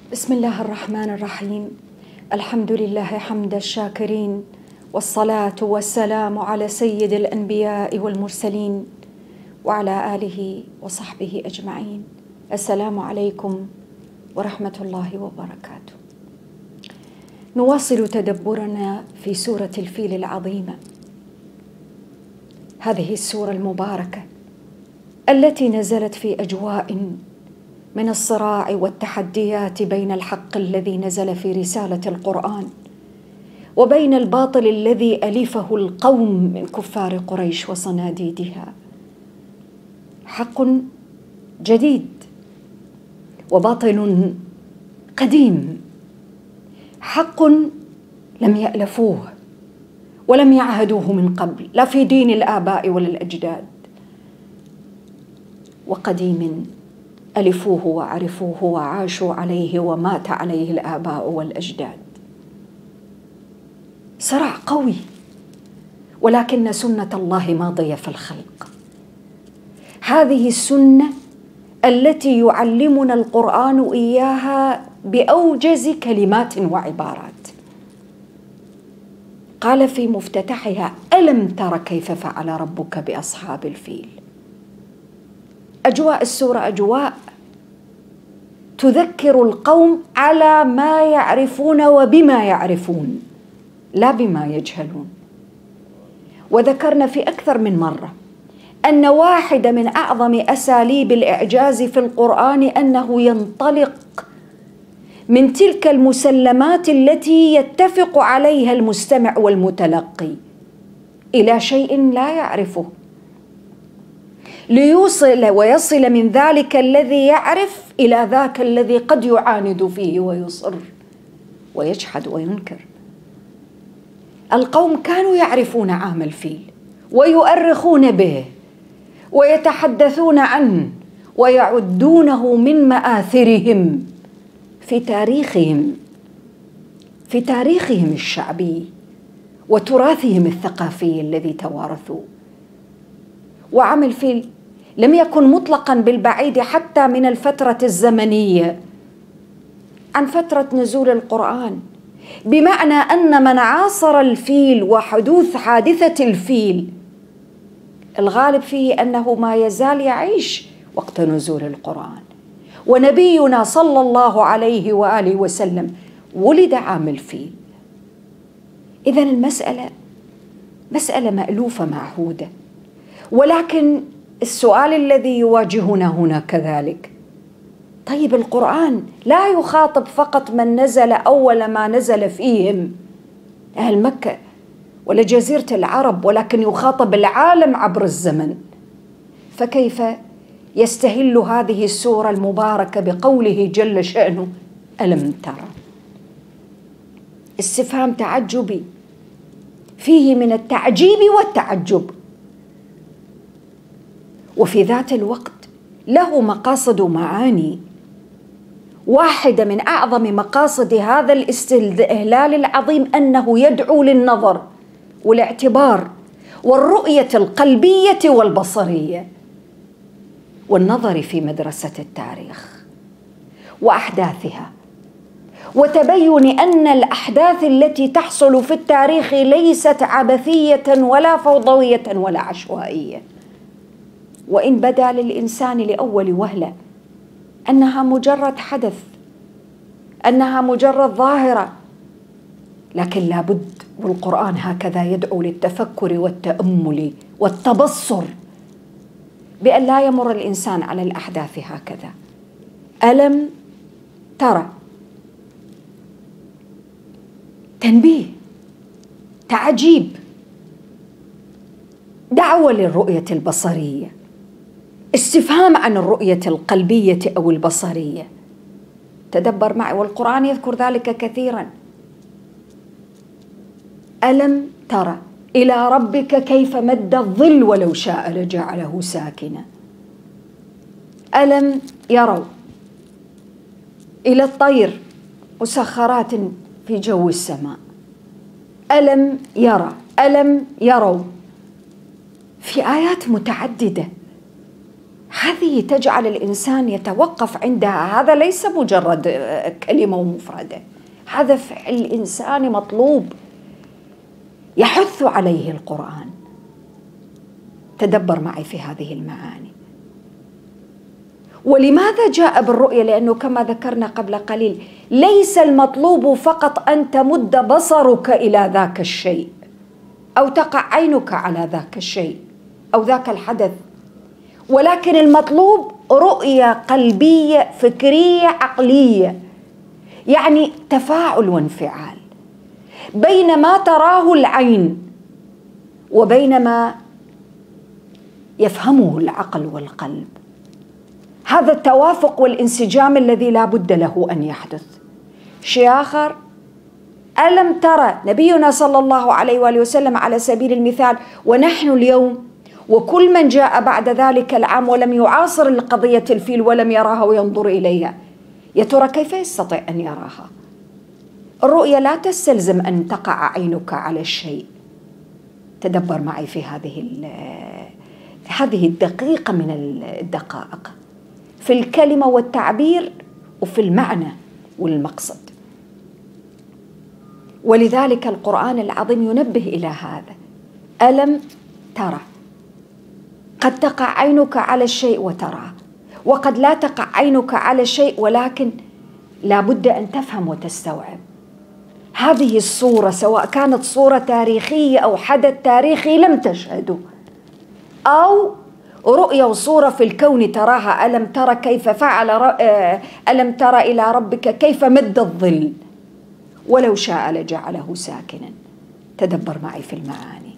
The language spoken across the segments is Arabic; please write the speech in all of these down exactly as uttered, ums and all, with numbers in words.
بسم الله الرحمن الرحيم. الحمد لله حمد الشاكرين، والصلاة والسلام على سيد الأنبياء والمرسلين وعلى آله وصحبه أجمعين. السلام عليكم ورحمة الله وبركاته. نواصل تدبرنا في سورة الفيل العظيمة، هذه السورة المباركة التي نزلت في أجواء من الصراع والتحديات بين الحق الذي نزل في رسالة القرآن وبين الباطل الذي ألفه القوم من كفار قريش وصناديدها. حق جديد وباطل قديم، حق لم يألفوه ولم يعهدوه من قبل، لا في دين الآباء ولا الأجداد، وقديم ألفوه وعرفوه وعاشوا عليه ومات عليه الآباء والأجداد. صراع قوي، ولكن سنة الله ماضية في الخلق. هذه السنة التي يعلمنا القرآن إياها بأوجز كلمات وعبارات. قال في مفتتحها: ألم تر كيف فعل ربك بأصحاب الفيل. أجواء السورة أجواء تذكر القوم على ما يعرفون وبما يعرفون، لا بما يجهلون. وذكرنا في أكثر من مرة أن واحدة من أعظم أساليب الإعجاز في القرآن أنه ينطلق من تلك المسلمات التي يتفق عليها المستمع والمتلقي إلى شيء لا يعرفه، ليوصل ويصل من ذلك الذي يعرف إلى ذاك الذي قد يعاند فيه ويصر ويجحد وينكر. القوم كانوا يعرفون عام الفيل ويؤرخون به ويتحدثون عنه ويعدونه من مآثرهم في تاريخهم في تاريخهم الشعبي وتراثهم الثقافي الذي توارثوه. وعام الفيل لم يكن مطلقا بالبعيد حتى من الفترة الزمنية عن فترة نزول القرآن، بمعنى أن من عاصر الفيل وحدوث حادثة الفيل الغالب فيه أنه ما يزال يعيش وقت نزول القرآن. ونبينا صلى الله عليه وآله وسلم ولد عام الفيل. إذن المسألة مسألة مألوفة معهودة، ولكن السؤال الذي يواجهنا هنا كذلك: طيب القرآن لا يخاطب فقط من نزل أول ما نزل فيهم أهل مكة ولا جزيرة العرب، ولكن يخاطب العالم عبر الزمن. فكيف يستهل هذه السورة المباركة بقوله جل شأنه: ألم ترى؟ استفهام تعجبي فيه من التعجيب والتعجب، وفي ذات الوقت له مقاصد ومعاني. واحدة من أعظم مقاصد هذا الاستهلال العظيم أنه يدعو للنظر والاعتبار والرؤية القلبية والبصرية والنظر في مدرسة التاريخ وأحداثها، وتبين أن الأحداث التي تحصل في التاريخ ليست عبثية ولا فوضوية ولا عشوائية، وإن بدا للإنسان لأول وهلة أنها مجرد حدث، أنها مجرد ظاهرة، لكن لابد، والقرآن هكذا يدعو للتفكر والتأمل والتبصر، بأن لا يمر الإنسان على الأحداث هكذا. ألم ترى، تنبيه، تعجيب، دعوة للرؤية البصرية، استفهام عن الرؤية القلبية أو البصرية. تدبر معي، والقرآن يذكر ذلك كثيرا. ألم ترى إلى ربك كيف مد الظل ولو شاء لجعله ساكنا. ألم يروا إلى الطير مسخرات في جو السماء. ألم يرى، ألم يروا، في آيات متعددة. هذه تجعل الإنسان يتوقف عندها. هذا ليس مجرد كلمة ومفردة، هذا فعل إنساني مطلوب يحث عليه القرآن. تدبر معي في هذه المعاني. ولماذا جاء بالرؤية؟ لأنه كما ذكرنا قبل قليل ليس المطلوب فقط أن تمد بصرك إلى ذاك الشيء أو تقع عينك على ذاك الشيء أو ذاك الحدث، ولكن المطلوب رؤية قلبية فكرية عقلية، يعني تفاعل وانفعال بين ما تراه العين وبين ما يفهمه العقل والقلب. هذا التوافق والانسجام الذي لا بد له أن يحدث. شيء آخر، ألم ترى نبينا صلى الله عليه وآله وسلم على سبيل المثال، ونحن اليوم وكل من جاء بعد ذلك العام ولم يعاصر القضية الفيل ولم يراها وينظر إليها، يا ترى كيف يستطيع أن يراها؟ الرؤية لا تستلزم أن تقع عينك على الشيء. تدبر معي في هذه هذه الدقيقة من الدقائق في الكلمة والتعبير وفي المعنى والمقصد. ولذلك القرآن العظيم ينبه إلى هذا. ألم ترى، قد تقع عينك على الشيء وتراه، وقد لا تقع عينك على الشيء ولكن لا بد أن تفهم وتستوعب هذه الصورة، سواء كانت صورة تاريخية أو حدث تاريخي لم تشهده، أو رؤية وصورة في الكون تراها. ألم ترى كيف فعل، ألم ترى إلى ربك كيف مد الظل ولو شاء لجعله ساكنا. تدبر معي في المعاني.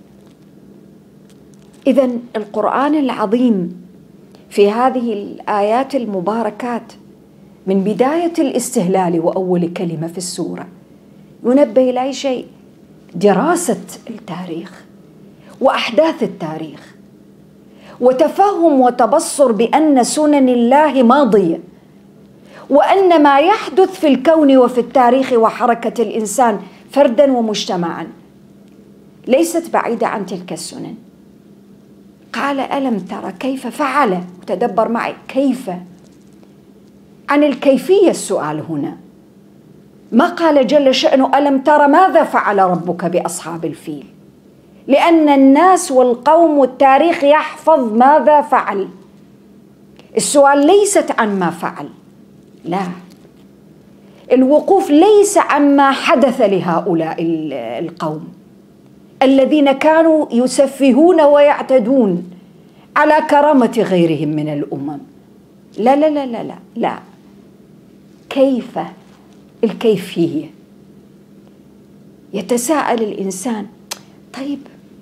إذن القرآن العظيم في هذه الآيات المباركات من بداية الاستهلال وأول كلمة في السورة ينبه إلى شيء: دراسة التاريخ وأحداث التاريخ، وتفهم وتبصر بأن سنن الله ماضية، وأن ما يحدث في الكون وفي التاريخ وحركة الإنسان فردا ومجتمعا ليست بعيدة عن تلك السنن. قال ألم ترى كيف فعل، وتدبر معي كيف، عن الكيفية السؤال هنا. ما قال جل شأنه ألم ترى ماذا فعل ربك بأصحاب الفيل، لأن الناس والقوم والتاريخ يحفظ ماذا فعل. السؤال ليست عن ما فعل، لا، الوقوف ليس عما حدث لهؤلاء القوم الذين كانوا يسفهون ويعتدون على كرامة غيرهم من الأمم. لا لا لا لا لا, لا. كيف، الكيفية. يتساءل الإنسان: طيب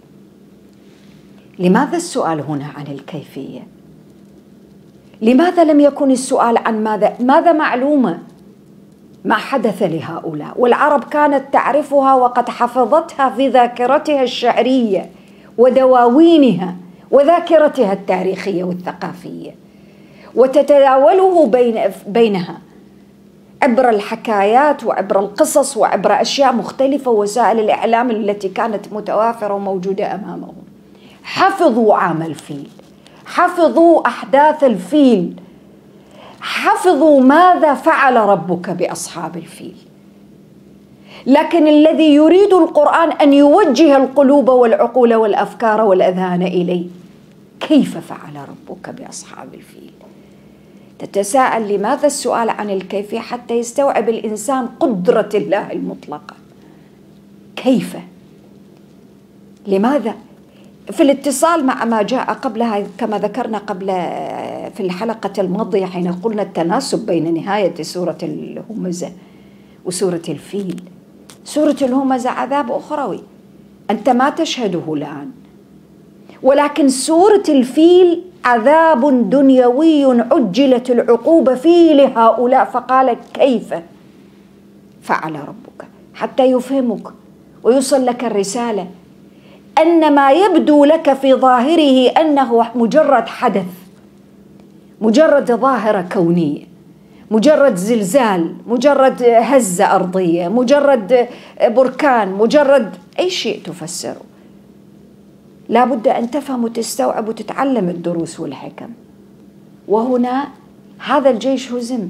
لماذا السؤال هنا عن الكيفية؟ لماذا لم يكن السؤال عن ماذا؟ ماذا معلومة ما حدث لهؤلاء، والعرب كانت تعرفها وقد حفظتها في ذاكرتها الشعرية ودواوينها وذاكرتها التاريخية والثقافية، وتتداوله بين بينها عبر الحكايات وعبر القصص وعبر أشياء مختلفة، وسائل الإعلام التي كانت متوافرة وموجودة أمامهم. حفظوا عام الفيل، حفظوا أحداث الفيل، حفظوا ماذا فعل ربك بأصحاب الفيل. لكن الذي يريد القرآن أن يوجه القلوب والعقول والأفكار والأذهان إليه: كيف فعل ربك بأصحاب الفيل؟ تتساءل لماذا السؤال عن الكيفية؟ حتى يستوعب الإنسان قدرة الله المطلقة. كيف؟ لماذا؟ في الاتصال مع ما جاء قبلها كما ذكرنا قبل في الحلقة الماضية حين قلنا التناسب بين نهاية سورة الهمزة وسورة الفيل. سورة الهمزة عذاب أخروي أنت ما تشهده الآن، ولكن سورة الفيل عذاب دنيوي عجلت العقوبة فيه لهؤلاء. فقال كيف فعل ربك، حتى يفهمك ويوصل لك الرسالة أن ما يبدو لك في ظاهره أنه مجرد حدث، مجرد ظاهرة كونية، مجرد زلزال، مجرد هزة أرضية، مجرد بركان، مجرد أي شيء تفسره، لا بد أن تفهم وتستوعب وتتعلم الدروس والحكم. وهنا هذا الجيش هزم.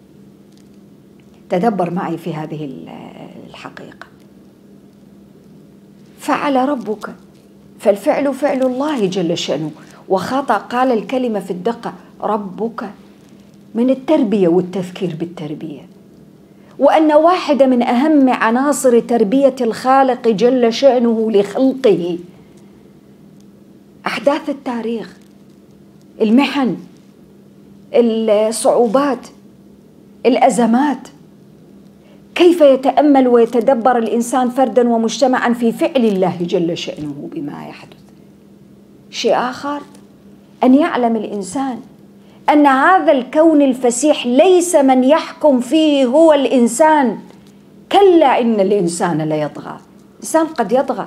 تدبر معي في هذه الحقيقة. فعل ربك، فالفعل فعل الله جل شأنه، وخطأ قال الكلمة في الدقة ربك من التربية والتذكير بالتربية، وأن واحدة من أهم عناصر تربية الخالق جل شأنه لخلقه أحداث التاريخ، المحن، الصعوبات، الأزمات. كيف يتأمل ويتدبر الإنسان فردا ومجتمعا في فعل الله جل شأنه بما يحدث. شيء آخر أن يعلم الإنسان أن هذا الكون الفسيح ليس من يحكم فيه هو الإنسان، كلا إن الإنسان ليطغى. الإنسان قد يطغى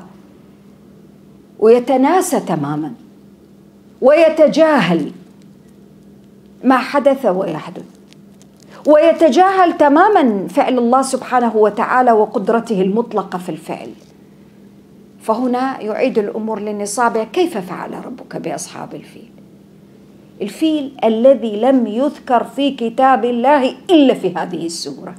ويتناسى تماما ويتجاهل ما حدث ويحدث، ويتجاهل تماما فعل الله سبحانه وتعالى وقدرته المطلقة في الفعل. فهنا يعيد الأمور للنصاب. كيف فعل ربك بأصحاب الفيل؟ الفيل الذي لم يذكر في كتاب الله إلا في هذه السورة.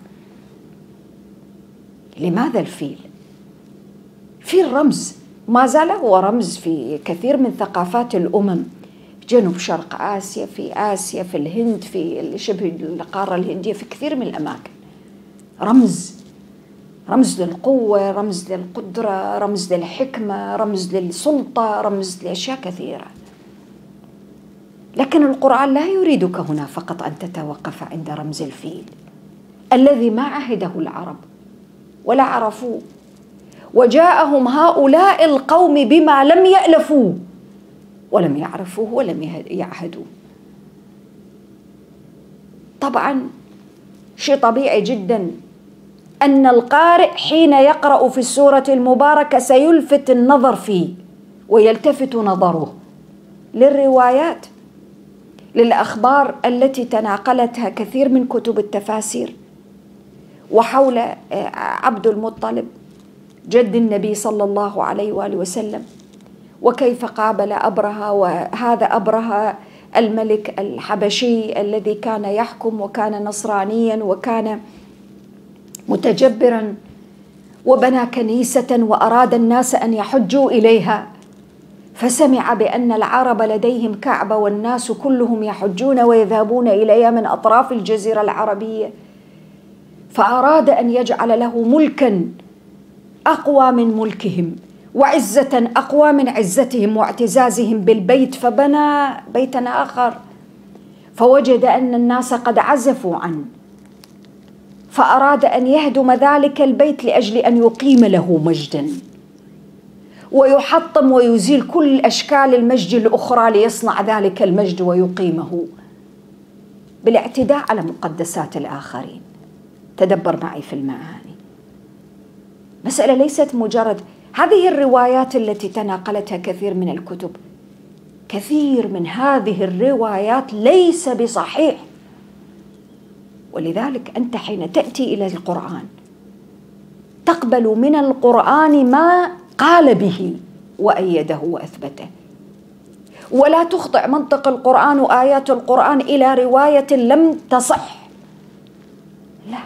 لماذا الفيل؟ الفيل رمز، ما زال هو رمز في كثير من ثقافات الأمم، جنوب شرق آسيا، في آسيا، في الهند، في شبه القارة الهندية، في كثير من الأماكن. رمز، رمز للقوة، رمز للقدرة، رمز للحكمة، رمز للسلطة، رمز لأشياء كثيرة. لكن القرآن لا يريدك هنا فقط أن تتوقف عند رمز الفيل الذي ما عهده العرب ولا عرفوه، وجاءهم هؤلاء القوم بما لم يألفوه ولم يعرفوه ولم يعهدوه. طبعا شيء طبيعي جدا أن القارئ حين يقرأ في السورة المباركة سيلفت النظر فيه ويلتفت نظره للروايات، للأخبار التي تناقلتها كثير من كتب التفاسير، وحول عبد المطلب جد النبي صلى الله عليه وآله وسلم، وكيف قابل أبرهة، وهذا أبرهة الملك الحبشي الذي كان يحكم وكان نصرانيا وكان متجبرا، وبنى كنيسة وأراد الناس أن يحجوا إليها، فسمع بأن العرب لديهم كعبة والناس كلهم يحجون ويذهبون إليها من أطراف الجزيرة العربية، فأراد أن يجعل له ملكا أقوى من ملكهم وعزة أقوى من عزتهم واعتزازهم بالبيت، فبنى بيتا آخر، فوجد أن الناس قد عزفوا عنه، فأراد أن يهدم ذلك البيت لأجل أن يقيم له مجدا ويحطم ويزيل كل أشكال المجد الأخرى ليصنع ذلك المجد ويقيمه بالاعتداء على مقدسات الآخرين. تدبر معي في المعاني. مسألة ليست مجرد هذه الروايات التي تناقلتها كثير من الكتب، كثير من هذه الروايات ليس بصحيح. ولذلك أنت حين تأتي إلى القرآن تقبل من القرآن ما قال به وأيده وأثبته، ولا تخضع منطق القرآن وآيات القرآن إلى رواية لم تصح، لا،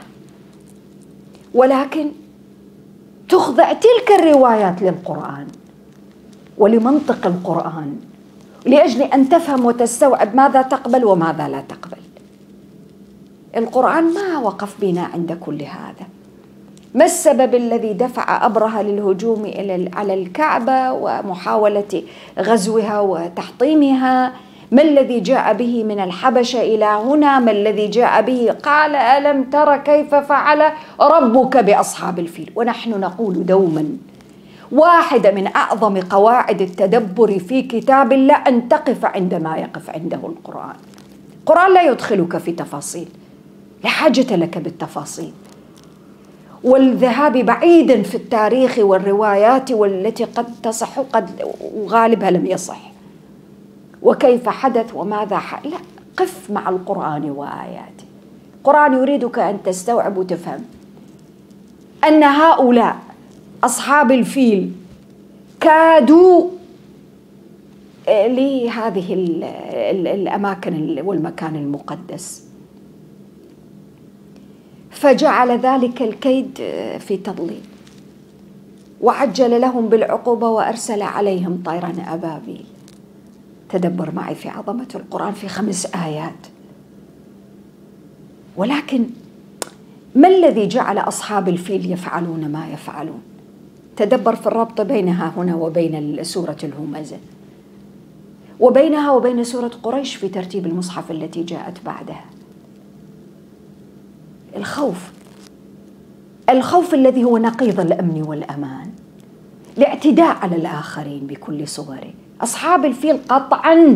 ولكن تخضع تلك الروايات للقرآن ولمنطق القرآن لأجل أن تفهم وتستوعب ماذا تقبل وماذا لا تقبل. القرآن ما وقف بنا عند كل هذا. ما السبب الذي دفع أبرهة للهجوم على الكعبة ومحاولة غزوها وتحطيمها؟ ما الذي جاء به من الحبشة إلى هنا؟ ما الذي جاء به؟ قال ألم تر كيف فعل ربك بأصحاب الفيل. ونحن نقول دوما واحدة من أعظم قواعد التدبر في كتاب الله أن تقف عندما يقف عنده القرآن. القرآن لا يدخلك في تفاصيل، لا حاجة لك بالتفاصيل والذهاب بعيدا في التاريخ والروايات والتي قد تصح قد وغالبها لم يصح، وكيف حدث وماذا حدث. لا، قف مع القرآن وآياته. القرآن يريدك أن تستوعب وتفهم أن هؤلاء أصحاب الفيل كادوا لهذه الأماكن والمكان المقدس، فجعل ذلك الكيد في تضليل، وعجل لهم بالعقوبة وأرسل عليهم طيرا أبابيل. تدبر معي في عظمة القرآن في خمس آيات. ولكن ما الذي جعل أصحاب الفيل يفعلون ما يفعلون؟ تدبر في الربط بينها هنا وبين سورة الهمزة، وبينها وبين سورة قريش في ترتيب المصحف التي جاءت بعدها. الخوف، الخوف الذي هو نقيض الأمن والأمان، الاعتداء على الآخرين بكل صوره. أصحاب الفيل قطعا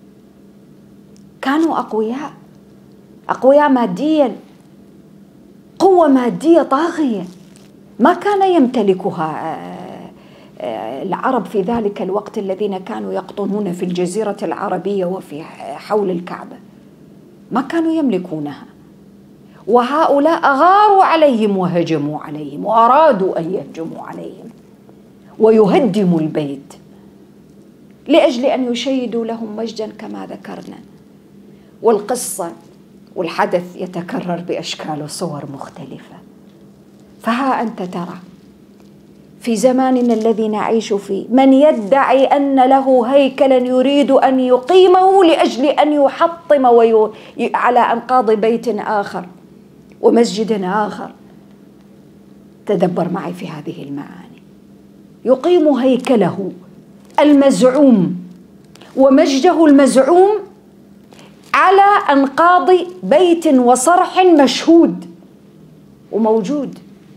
كانوا أقوياء، أقوياء ماديا، قوة مادية طاغية ما كان يمتلكها العرب في ذلك الوقت الذين كانوا يقطنون في الجزيرة العربية وفي حول الكعبة، ما كانوا يملكونها. وهؤلاء غاروا عليهم وهجموا عليهم وأرادوا أن يهجموا عليهم ويهدموا البيت لأجل أن يشيدوا لهم مجدا كما ذكرنا. والقصة والحدث يتكرر بأشكال وصور مختلفة. فها أنت ترى في زماننا الذي نعيش فيه من يدعي أن له هيكلا يريد أن يقيمه لأجل أن يحطم وي... على أنقاض بيت آخر ومسجد آخر. تدبر معي في هذه المعاني. يقيم هيكله المزعوم ومجده المزعوم على أنقاض بيت وصرح مشهود وموجود.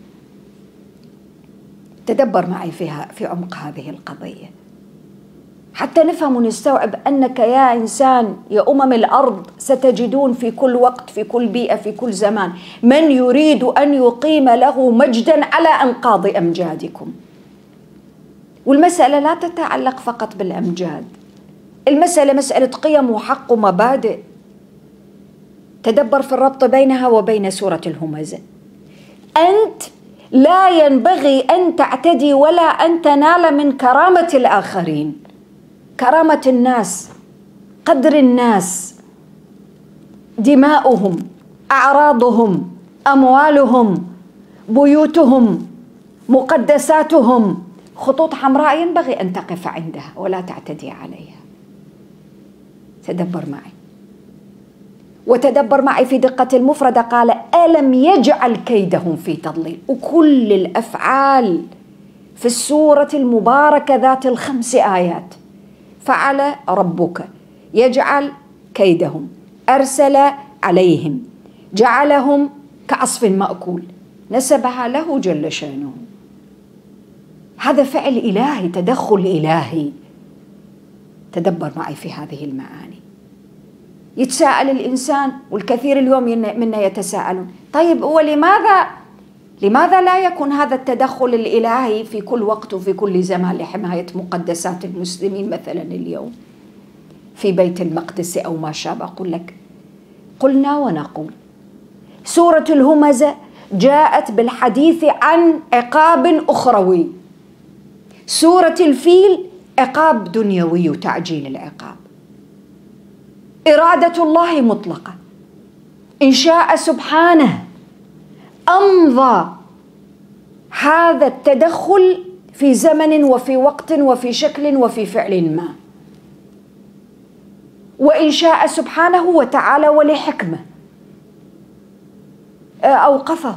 تدبر معي فيها في عمق هذه القضية حتى نفهم ونستوعب أنك يا إنسان يا أمم الأرض ستجدون في كل وقت في كل بيئة في كل زمان من يريد أن يقيم له مجدا على أنقاض أمجادكم. والمسألة لا تتعلق فقط بالأمجاد، المسألة مسألة قيم وحق ومبادئ. تدبر في الربط بينها وبين سورة الهمزة. أنت لا ينبغي أن تعتدي ولا أن تنال من كرامة الآخرين، كرامة الناس، قدر الناس، دماؤهم، أعراضهم، أموالهم، بيوتهم، مقدساتهم، خطوط حمراء ينبغي أن تقف عندها ولا تعتدي عليها. تدبر معي وتدبر معي في دقة المفردة. قال ألم يجعل كيدهم في تضليل. وكل الأفعال في السورة المباركة ذات الخمس آيات فعل ربك، يجعل كيدهم، أرسل عليهم، جعلهم كعصف مأكول، نسبها له جل شأنه. هذا فعل إلهي، تدخل إلهي. تدبر معي في هذه المعاني. يتساءل الإنسان، والكثير اليوم منا يتساءلون، طيب ولماذا لماذا لا يكون هذا التدخل الإلهي في كل وقت وفي كل زمان لحماية مقدسات المسلمين مثلا اليوم في بيت المقدس أو ما شابه؟ أقول لك قلنا ونقول سورة الهمزة جاءت بالحديث عن عقاب أخروي، سورة الفيل عقاب دنيوي وتعجيل العقاب. إرادة الله مطلقة، إن شاء سبحانه أمضى هذا التدخل في زمن وفي وقت وفي شكل وفي فعل ما، وإن شاء سبحانه وتعالى ولحكمة أوقفه.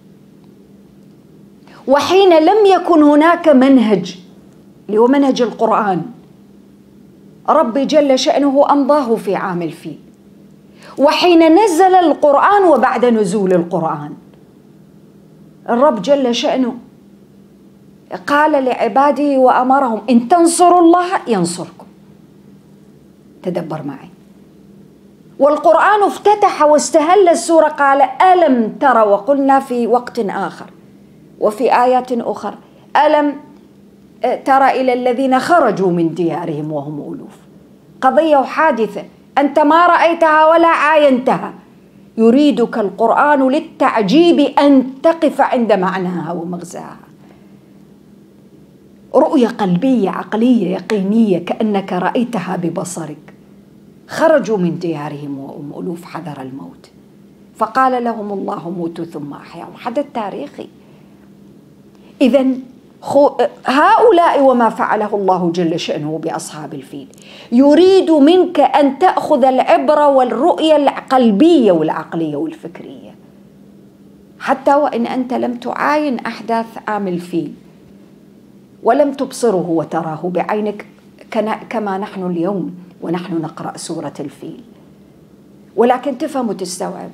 وحين لم يكن هناك منهج اللي هو منهج القرآن، ربي جل شأنه أمضاه في عام الفيل. وحين نزل القرآن وبعد نزول القرآن الرب جل شأنه قال لعباده وأمرهم إن تنصروا الله ينصركم. تدبر معي. والقرآن افتتح واستهل السورة قال ألم ترى، وقلنا في وقت آخر وفي آيات أخرى ألم ترى إلى الذين خرجوا من ديارهم وهم ألوف. قضية وحادثة أنت ما رأيتها ولا عاينتها، يريدك القرآن للتعجيب أن تقف عند معناها ومغزاها. رؤية قلبية عقلية يقينية كأنك رأيتها ببصرك. خرجوا من ديارهم وهم ألوف حذر الموت، فقال لهم الله موتوا ثم أحياهم. حدث تاريخي. إذن هؤلاء وما فعله الله جل شأنه بأصحاب الفيل يريد منك أن تأخذ العبرة والرؤية القلبية والعقلية والفكرية، حتى وإن أنت لم تعاين أحداث عام الفيل ولم تبصره وتراه بعينك كما نحن اليوم ونحن نقرأ سورة الفيل، ولكن تفهم وتستوعب.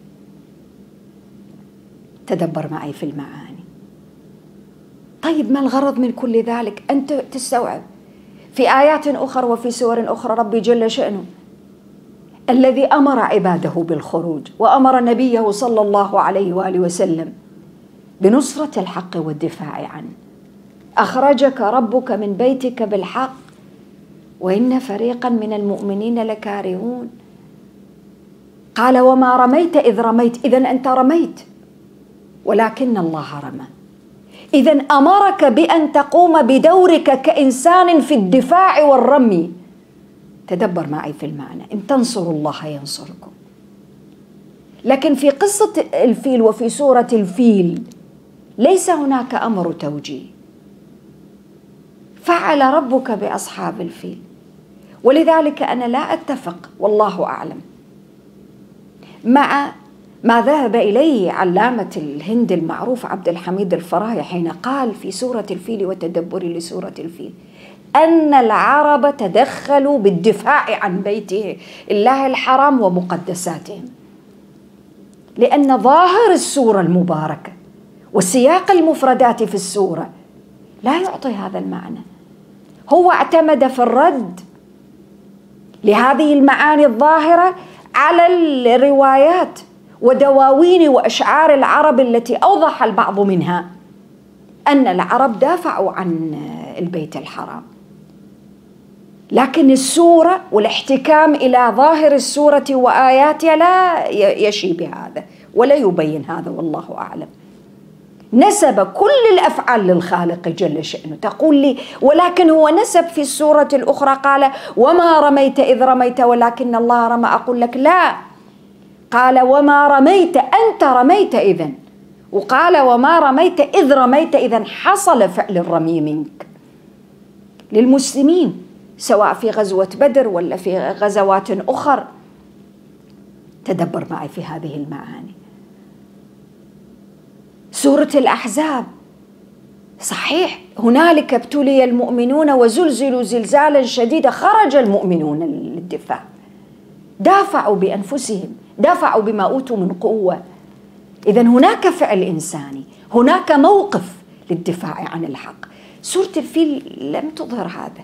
تدبر معي في المعاني. طيب ما الغرض من كل ذلك؟ أنت تستوعب في آيات أخرى وفي سور أخرى ربي جل شأنه الذي أمر عباده بالخروج وأمر نبيه صلى الله عليه وآله وسلم بنصرة الحق والدفاع عنه. أخرجك ربك من بيتك بالحق وإن فريقا من المؤمنين لكارهون. قال وما رميت إذ رميت، إذن أنت رميت ولكن الله رمى. إذن أمرك بأن تقوم بدورك كإنسان في الدفاع والرمي. تدبر معي في المعنى. إن تنصروا الله ينصركم. لكن في قصة الفيل وفي سورة الفيل ليس هناك أمر توجيه. فعل ربك بأصحاب الفيل. ولذلك أنا لا أتفق والله أعلم مع ما ذهب إليه علامة الهند المعروف عبد الحميد الفراهي حين قال في سورة الفيل وتدبري لسورة الفيل أن العرب تدخلوا بالدفاع عن بيت الله الحرام ومقدساتهم، لأن ظاهر السورة المباركة وسياق المفردات في السورة لا يعطي هذا المعنى. هو اعتمد في الرد لهذه المعاني الظاهرة على الروايات ودواوين وأشعار العرب التي أوضح البعض منها أن العرب دافعوا عن البيت الحرام، لكن السورة والاحتكام إلى ظاهر السورة وآياتها لا يشي بهذا ولا يبين هذا والله أعلم. نسب كل الأفعال للخالق جل شأنه. تقول لي ولكن هو نسب في السورة الأخرى قال وما رميت إذ رميت ولكن الله رمى. أقول لك لا، قال وما رميت أنت رميت إذن، وقال وما رميت إذ رميت إذن حصل فعل الرمي منك. للمسلمين سواء في غزوة بدر ولا في غزوات أخرى. تدبر معي في هذه المعاني. سورة الأحزاب صحيح هنالك ابتلي المؤمنون وزلزلوا زلزالا شديدا، خرج المؤمنون للدفاع، دافعوا بأنفسهم، دافعوا بما أوتوا من قوة. إذن هناك فعل إنساني، هناك موقف للدفاع عن الحق. سورة الفيل لم تظهر هذا،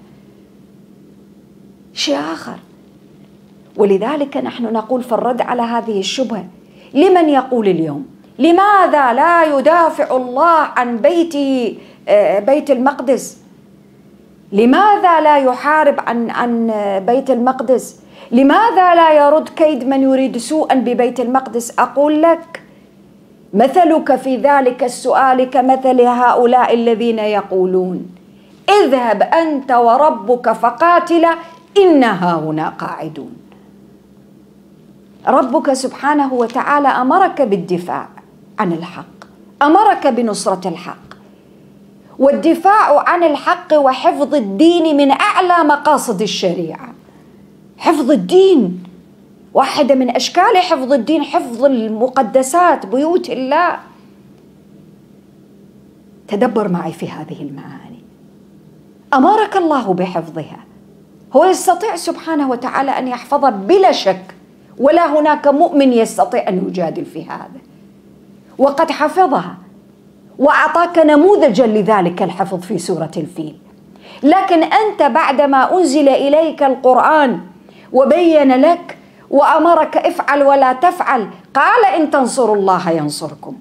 شيء آخر. ولذلك نحن نقول في الرد على هذه الشبهة لمن يقول اليوم لماذا لا يدافع الله عن بيته بيت المقدس؟ لماذا لا يحارب عن عن بيت المقدس؟ لماذا لا يرد كيد من يريد سوءا ببيت المقدس؟ أقول لك مثلك في ذلك السؤال كمثل هؤلاء الذين يقولون اذهب أنت وربك فقاتلا إنا هاهنا قاعدون. ربك سبحانه وتعالى أمرك بالدفاع عن الحق، أمرك بنصرة الحق، والدفاع عن الحق وحفظ الدين من أعلى مقاصد الشريعة. حفظ الدين واحدة من أشكال حفظ الدين، حفظ المقدسات بيوت الله. تدبر معي في هذه المعاني. أمرك الله بحفظها، هو يستطيع سبحانه وتعالى أن يحفظها بلا شك، ولا هناك مؤمن يستطيع أن يجادل في هذا، وقد حفظها وأعطاك نموذجا لذلك الحفظ في سورة الفيل. لكن أنت بعدما أنزل إليك القرآن وبين لك وأمرك افعل ولا تفعل، قال إن تنصروا الله ينصركم،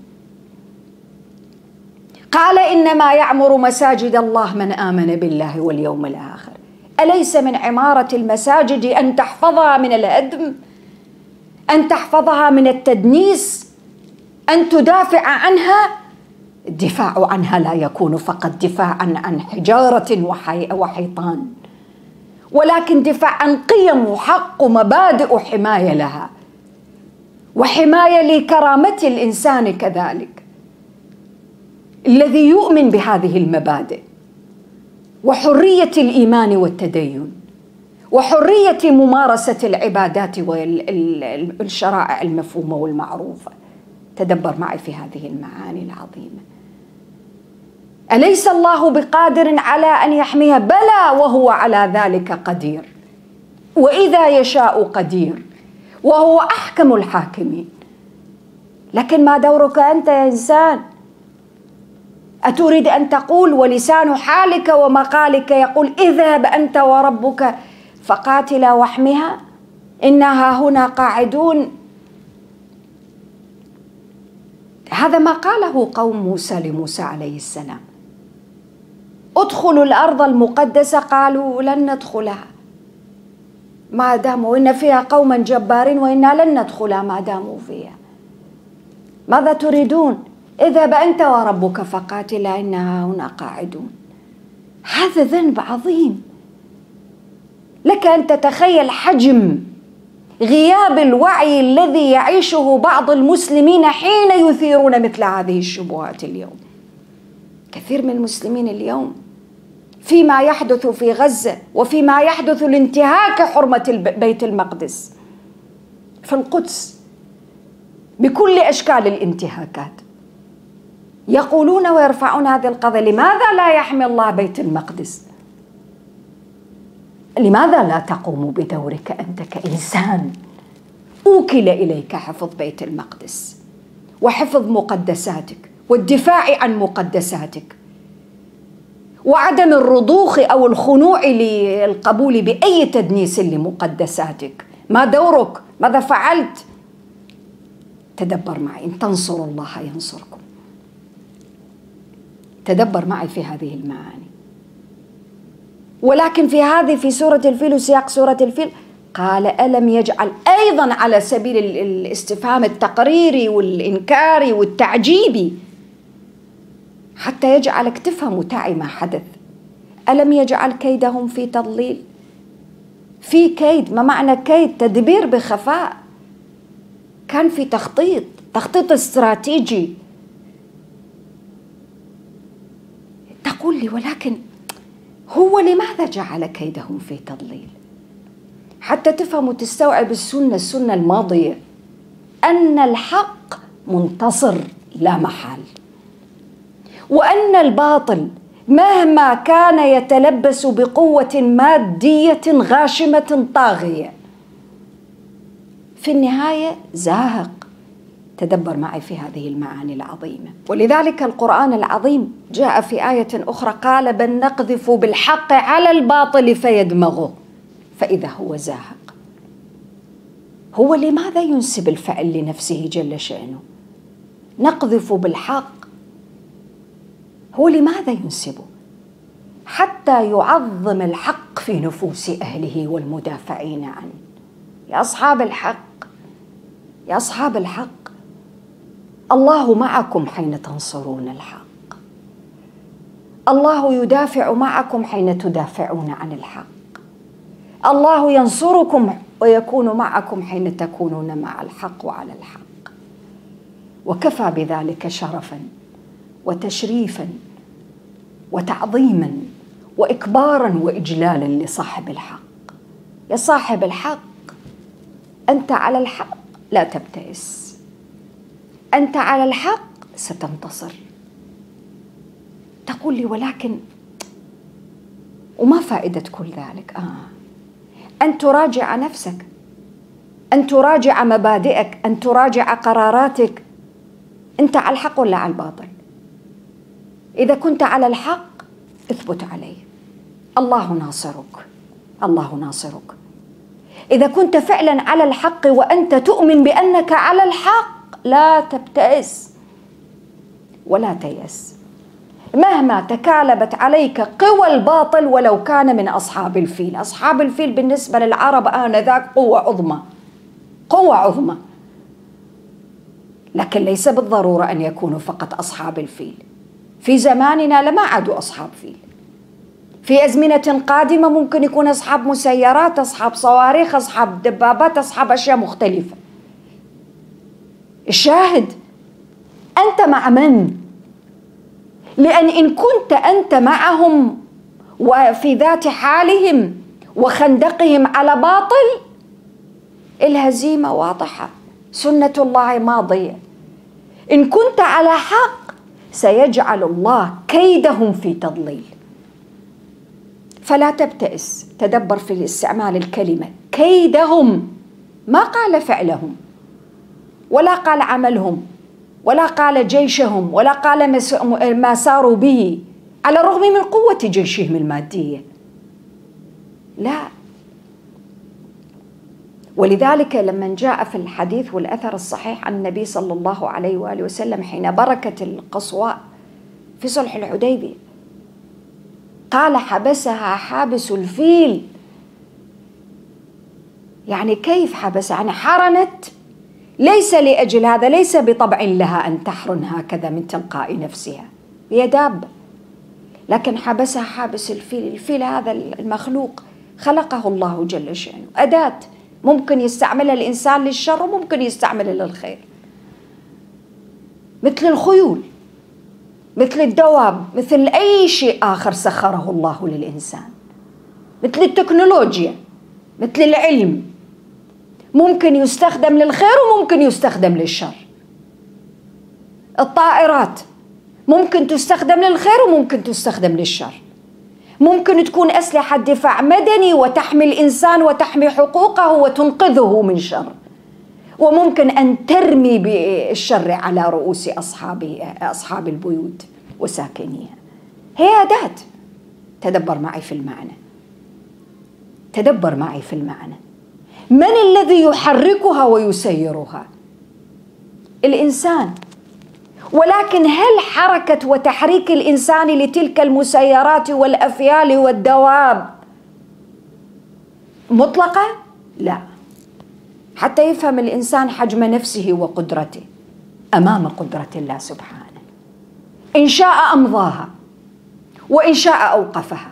قال إنما يعمر مساجد الله من آمن بالله واليوم الآخر. أليس من عمارة المساجد أن تحفظها من الهدم، أن تحفظها من التدنيس، أن تدافع عنها؟ الدفاع عنها لا يكون فقط دفاعا عن حجارة وحيطان، ولكن دفاع عن قيم وحق ومبادئ وحماية لها، وحماية لكرامة الإنسان كذلك الذي يؤمن بهذه المبادئ، وحرية الإيمان والتدين، وحرية ممارسة العبادات والشرائع المفهومة والمعروفة. تدبر معي في هذه المعاني العظيمة. أليس الله بقادر على أن يحميها؟ بلى وهو على ذلك قدير، وإذا يشاء قدير، وهو أحكم الحاكمين. لكن ما دورك أنت يا إنسان؟ أتريد أن تقول ولسان حالك ومقالك يقول اذهب أنت وربك فقاتلا واحمها إنها هنا قاعدون؟ هذا ما قاله قوم موسى لموسى عليه السلام. ادخلوا الأرض المقدسة، قالوا لن ندخلها ما داموا إن فيها قوما جبارين وإنا لن ندخلها ما داموا فيها. ماذا تريدون؟ اذهب أنت وربك فقاتلا إنها هنا قاعدون. هذا ذنب عظيم. لك أن تتخيل حجم غياب الوعي الذي يعيشه بعض المسلمين حين يثيرون مثل هذه الشبهات اليوم. كثير من المسلمين اليوم فيما يحدث في غزة وفيما يحدث لانتهاك حرمة بيت المقدس في القدس بكل أشكال الانتهاكات، يقولون ويرفعون هذه القضية: لماذا لا يحمي الله بيت المقدس؟ لماذا لا تقوم بدورك أنت كإنسان أوكل إليك حفظ بيت المقدس وحفظ مقدساتك والدفاع عن مقدساتك وعدم الرضوخ أو الخنوع للقبول بأي تدنيس لمقدساتك؟ ما دورك؟ ماذا فعلت؟ تدبر معي. إن تنصروا الله ينصركم. تدبر معي في هذه المعاني. ولكن في هذه في سورة الفيل وسياق سورة الفيل قال: ألم يجعل، أيضا على سبيل الاستفهام التقريري والإنكاري والتعجيبي حتى يجعلك تفهم تعي ما حدث. ألم يجعل كيدهم في تضليل؟ في كيد، ما معنى كيد؟ تدبير بخفاء، كان في تخطيط، تخطيط استراتيجي. تقول لي ولكن هو لماذا جعل كيدهم في تضليل؟ حتى تفهم وتستوعب السنة السنة الماضية أن الحق منتصر لا محال، وأن الباطل مهما كان يتلبس بقوة مادية غاشمة طاغية في النهاية زاهق. تدبر معي في هذه المعاني العظيمة. ولذلك القرآن العظيم جاء في آية أخرى قال: بل نقذف بالحق على الباطل فيدمغه فإذا هو زاهق. هو لماذا ينسب الفعل لنفسه جل شأنه؟ نقذف بالحق، هو لماذا ينسبه؟ حتى يعظم الحق في نفوس أهله والمدافعين عنه. يا أصحاب الحق، يا أصحاب الحق، الله معكم حين تنصرون الحق، الله يدافع معكم حين تدافعون عن الحق، الله ينصركم ويكون معكم حين تكونون مع الحق وعلى الحق. وكفى بذلك شرفا وتشريفا وتعظيما وإكبارا وإجلالا لصاحب الحق. يا صاحب الحق، أنت على الحق لا تبتئس، أنت على الحق ستنتصر. تقول لي ولكن وما فائدة كل ذلك؟ آه أن تراجع نفسك، أن تراجع مبادئك، أن تراجع قراراتك. أنت على الحق ولا على الباطل؟ إذا كنت على الحق اثبت عليه، الله ناصرك، الله ناصرك. إذا كنت فعلا على الحق وأنت تؤمن بأنك على الحق لا تبتئس ولا تيأس مهما تكالبت عليك قوى الباطل ولو كان من أصحاب الفيل. أصحاب الفيل بالنسبة للعرب آنذاك قوة عظمى، قوة عظمى، لكن ليس بالضرورة أن يكونوا فقط أصحاب الفيل. في زماننا لما عادوا أصحاب فيل. في أزمنة قادمة ممكن يكون أصحاب مسيرات، أصحاب صواريخ، أصحاب دبابات، أصحاب أشياء مختلفة. الشاهد أنت مع من؟ لأن إن كنت أنت معهم وفي ذات حالهم وخندقهم على باطل، الهزيمة واضحة، سنة الله ماضية. إن كنت على حق سيجعل الله كيدهم في تضليل. فلا تبتئس، تدبر في استعمال الكلمة كيدهم، ما قال فعلهم ولا قال عملهم ولا قال جيشهم ولا قال ما ساروا به على الرغم من قوة جيشهم المادية، لا. ولذلك لما جاء في الحديث والأثر الصحيح عن النبي صلى الله عليه وآله وسلم حين بركت القصواء في صلح الحديبية قال حبسها حابس الفيل. يعني كيف حبس؟ يعني حرنت، ليس لأجل هذا، ليس بطبع لها أن تحرن هكذا من تلقاء نفسها، هي دابة، لكن حبسها حابس الفيل. الفيل هذا المخلوق خلقه الله جل شأنه، أداة ممكن يستعملها الإنسان للشر وممكن يستعملها للخير، مثل الخيول، مثل الدواب، مثل أي شيء آخر سخره الله للإنسان، مثل التكنولوجيا، مثل العلم، ممكن يستخدم للخير وممكن يستخدم للشر. الطائرات ممكن تستخدم للخير وممكن تستخدم للشر. ممكن تكون أسلحة دفاع مدني وتحمي الإنسان وتحمي حقوقه وتنقذه من شر، وممكن أن ترمي بالشر على رؤوس أصحاب أصحاب البيوت وساكنيها. هي أداة. تدبر معي في المعنى، تدبر معي في المعنى. من الذي يحركها ويسيرها؟ الإنسان. ولكن هل حركة وتحريك الإنسان لتلك المسيرات والأفيال والدواب مطلقة؟ لا، حتى يفهم الإنسان حجم نفسه وقدرته أمام قدرة الله سبحانه. إن شاء أمضاها وإن شاء أوقفها.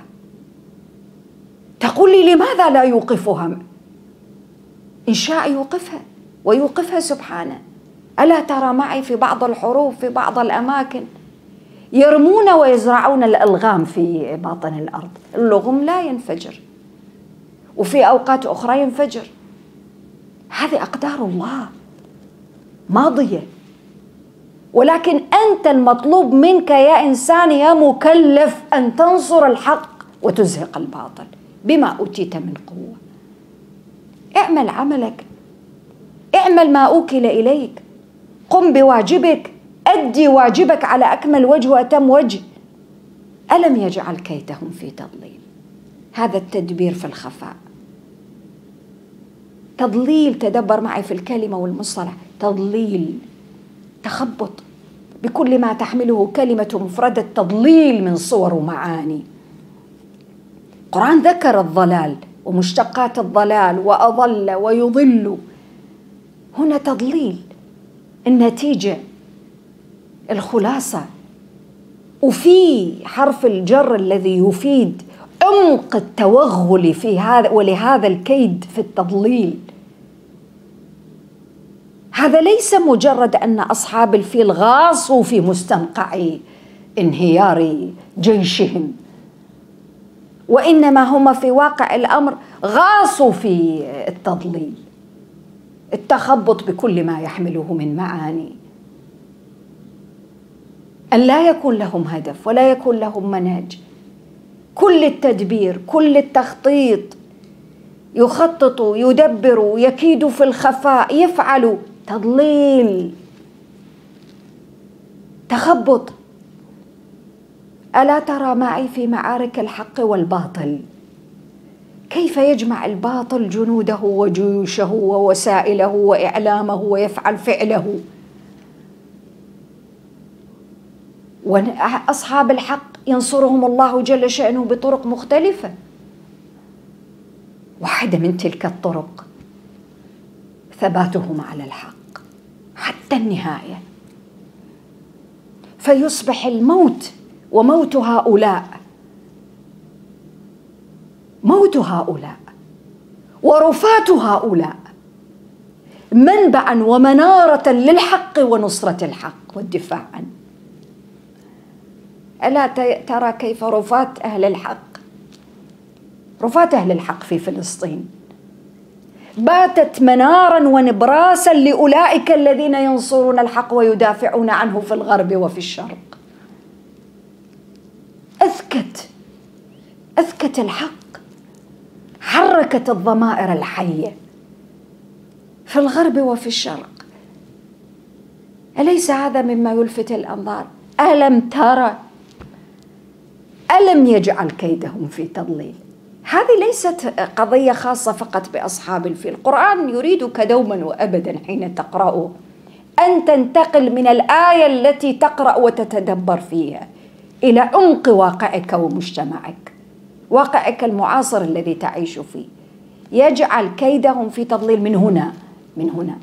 تقول لي لماذا لا يوقفها؟ إن شاء يوقفها ويوقفها سبحانه. ألا ترى معي في بعض الحروب في بعض الأماكن يرمون ويزرعون الألغام في باطن الأرض، اللغم لا ينفجر، وفي أوقات أخرى ينفجر. هذه أقدار الله ماضية. ولكن أنت المطلوب منك يا إنسان يا مكلف أن تنصر الحق وتزهق الباطل بما أوتيت من قوة. اعمل عملك، اعمل ما أوكل إليك، قم بواجبك، أدي واجبك على أكمل وجه وأتم وجه. ألم يجعل كيدهم في تضليل؟ هذا التدبير في الخفاء. تضليل، تدبر معي في الكلمة والمصطلح. تضليل، تخبط بكل ما تحمله كلمة مفردة تضليل من صور ومعاني. القرآن ذكر الضلال ومشتقات الضلال وأضل ويضل. هنا تضليل، النتيجة، الخلاصة. وفي حرف الجر الذي يفيد عمق التوغل في هذا ولهذا الكيد في التضليل. هذا ليس مجرد أن أصحاب الفيل غاصوا في مستنقع انهيار جيشهم، وإنما هم في واقع الأمر غاصوا في التضليل، التخبط بكل ما يحمله من معاني، أن لا يكون لهم هدف ولا يكون لهم منهج. كل التدبير، كل التخطيط، يخططوا، يدبروا، يكيدوا في الخفاء، يفعلوا تضليل، تخبط. ألا ترى معي في معارك الحق والباطل كيف يجمع الباطل جنوده وجيوشه ووسائله وإعلامه ويفعل فعله، وأصحاب الحق ينصرهم الله جل شأنه بطرق مختلفة. واحدة من تلك الطرق ثباتهم على الحق حتى النهاية، فيصبح الموت وموت هؤلاء موت هؤلاء ورفات هؤلاء منبعا ومنارة للحق ونصرة الحق والدفاع عنه. ألا ترى كيف رفات أهل الحق رفات أهل الحق في فلسطين باتت منارا ونبراسا لأولئك الذين ينصرون الحق ويدافعون عنه في الغرب وفي الشرق. أذكت أذكت الحق، حركت الضمائر الحية في الغرب وفي الشرق. أليس هذا مما يلفت الأنظار؟ ألم ترى ألم يجعل كيدهم في تضليل؟ هذه ليست قضية خاصة فقط بأصحاب الفيل. القرآن يريدك دوما وأبدا حين تقرأه أن تنتقل من الآية التي تقرأ وتتدبر فيها إلى عمق واقعك ومجتمعك، واقعك المعاصر الذي تعيش فيه. يجعل كيدهم في تضليل من هنا من هنا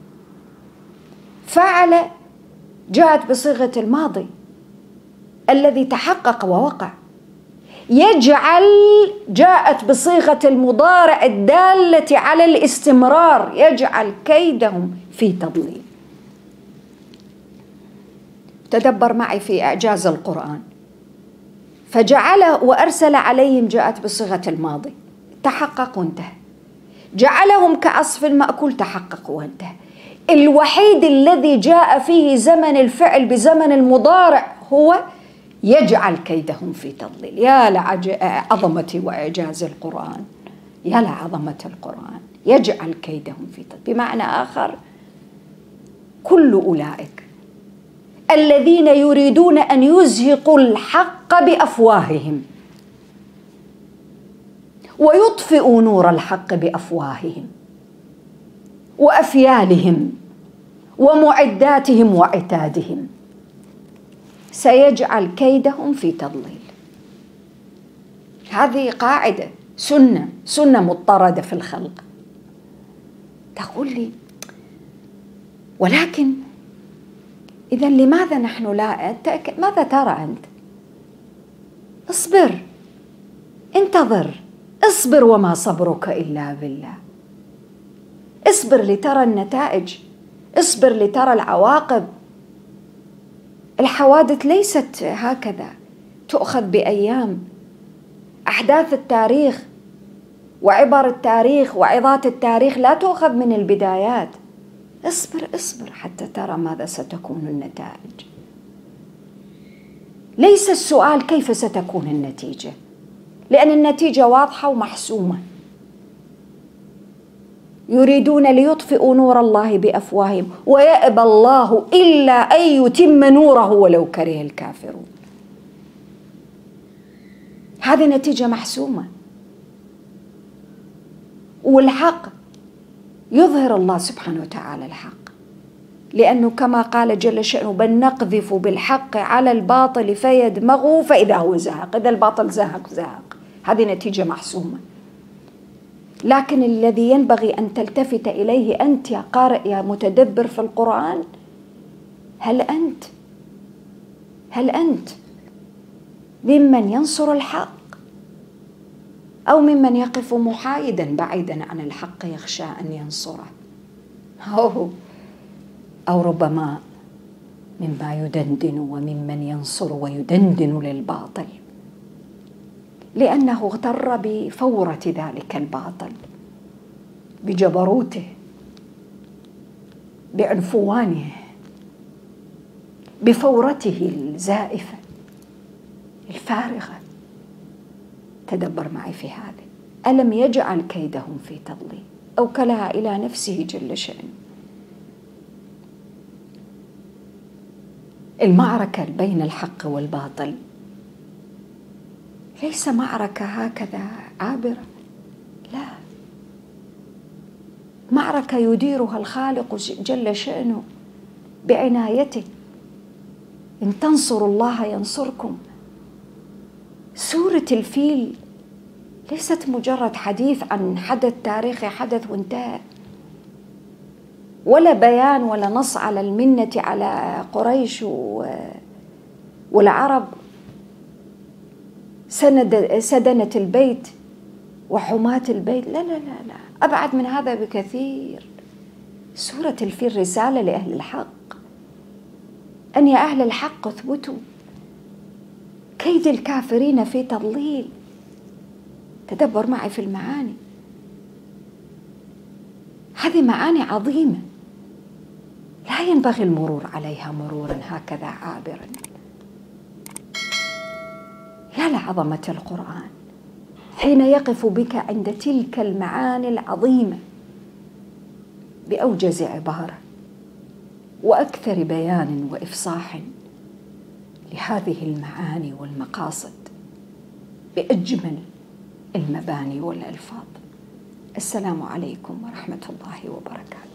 فعل جاءت بصيغة الماضي الذي تحقق ووقع. يجعل جاءت بصيغة المضارع الدالة على الاستمرار، يجعل كيدهم في تضليل. تدبر معي في إعجاز القرآن. فجعله وأرسل عليهم جاءت بصيغة الماضي تحقق وانتهى. جعلهم كعصف مأكول تحقق وانتهى. الوحيد الذي جاء فيه زمن الفعل بزمن المضارع هو يجعل كيدهم في تضليل. يا لعظمة وإعجاز القرآن، يا لعظمة القرآن. يجعل كيدهم في تضليل، بمعنى آخر كل أولئك الذين يريدون أن يزهقوا الحق بأفواههم ويطفئوا نور الحق بأفواههم وأفيالهم ومعداتهم وعتادهم، سيجعل كيدهم في تضليل. هذه قاعدة، سنة سنة مضطردة في الخلق. تقول لي ولكن إذا لماذا نحن لا؟ ماذا ترى أنت؟ اصبر، انتظر، اصبر وما صبرك إلا بالله. اصبر لترى النتائج، اصبر لترى العواقب. الحوادث ليست هكذا تؤخذ بأيام. أحداث التاريخ وعبر التاريخ وعظات التاريخ لا تؤخذ من البدايات. اصبر اصبر حتى ترى ماذا ستكون النتائج. ليس السؤال كيف ستكون النتيجة، لأن النتيجة واضحة ومحسومة. يريدون ليطفئوا نور الله بأفواههم ويأبى الله إلا أن يتم نوره ولو كره الكافرون. هذه نتيجة محسومة. والحق يظهر الله سبحانه وتعالى الحق، لأنه كما قال جل شأنه بل نقذف بالحق على الباطل فيدمغه فإذا هو زهق. إذا الباطل زهق زهق، هذه نتيجة محسومة. لكن الذي ينبغي أن تلتفت إليه أنت يا قارئ يا متدبر في القرآن، هل أنت هل أنت ممن ينصر الحق أو ممن يقف محايدا بعيدا عن الحق يخشى أن ينصره، أو, أو ربما مما يدندن وممن ينصر ويدندن للباطل لأنه اغتر بفورة ذلك الباطل، بجبروته، بعنفوانه، بفورته الزائفة الفارغة. تدبر معي في هذا. ألم يجعل كيدهم في تضليل؟ أوكلها إلى نفسه جل شأنه. المعركة بين الحق والباطل ليس معركة هكذا عابرة، لا، معركة يديرها الخالق جل شأنه بعنايته. إن تنصروا الله ينصركم. سورة الفيل ليست مجرد حديث عن حدث تاريخي حدث وانتهى، ولا بيان ولا نص على المنة على قريش والعرب سند سدنة البيت وحماة البيت، لا لا لا لا، أبعد من هذا بكثير. سورة الفيل رسالة لأهل الحق، أن يا أهل الحق اثبتوا، كيد الكافرين في تضليل. تدبر معي في المعاني، هذه معاني عظيمة لا ينبغي المرور عليها مرورا هكذا عابرا. يا لعظمة القرآن حين يقف بك عند تلك المعاني العظيمة بأوجز عبارة وأكثر بيان وإفصاح لهذه المعاني والمقاصد بأجمل المباني والألفاظ. السلام عليكم ورحمة الله وبركاته.